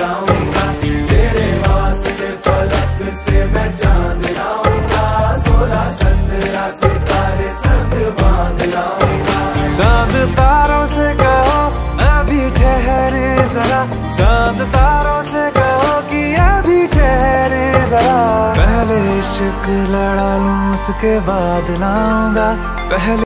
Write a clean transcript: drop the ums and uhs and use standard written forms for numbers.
लाऊंगा, तेरे वास्ते फलक से मैं चांद लाऊंगा, 16-17 सितारे संग बांध लाऊंगा। चांद तारों से कहो अभी ठहरे जरा, चांद तारों से कहो कि अभी ठहरे जरा। पहले इश्क लड़ा लूं उसके बाद लाऊंगा, पहले